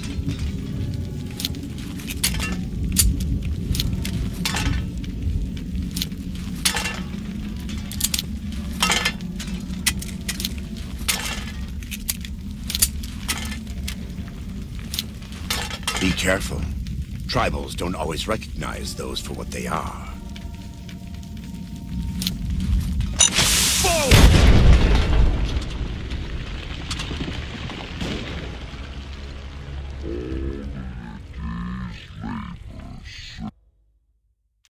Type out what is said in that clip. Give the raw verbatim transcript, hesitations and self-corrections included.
Be careful. Tribals don't always recognize those for what they are.